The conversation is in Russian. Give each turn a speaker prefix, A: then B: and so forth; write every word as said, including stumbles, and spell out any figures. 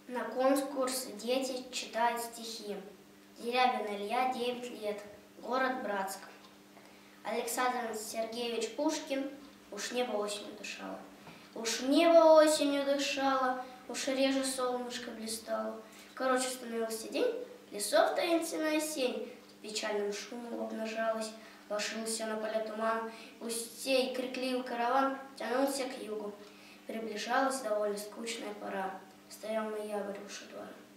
A: На конкурс дети читают стихи. Дерябин Илья, девять лет, город Братск. Александр Сергеевич Пушкин, уж небо осенью дышало. Уж небо осенью дышало, уж реже солнышко блистало. Короче, становился день, лесов таинственная сень с печальным шумом обнажалась. Ложился на поля туман, густей крикливый караван тянулся к югу. Приближалась довольно скучная пора. Стоял ноябрь у двора.